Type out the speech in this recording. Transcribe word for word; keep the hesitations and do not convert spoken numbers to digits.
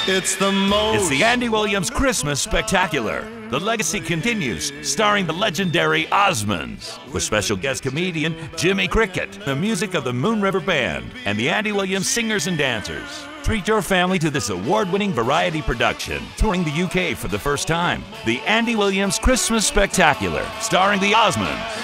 It's the most. It's the Andy Williams Christmas Spectacular. The legacy continues, starring the legendary Osmonds, with special guest comedian Jimmy Cricket, the music of the Moon River Band, and the Andy Williams Singers and Dancers. Treat your family to this award-winning variety production, touring the U K for the first time. The Andy Williams Christmas Spectacular, starring the Osmonds.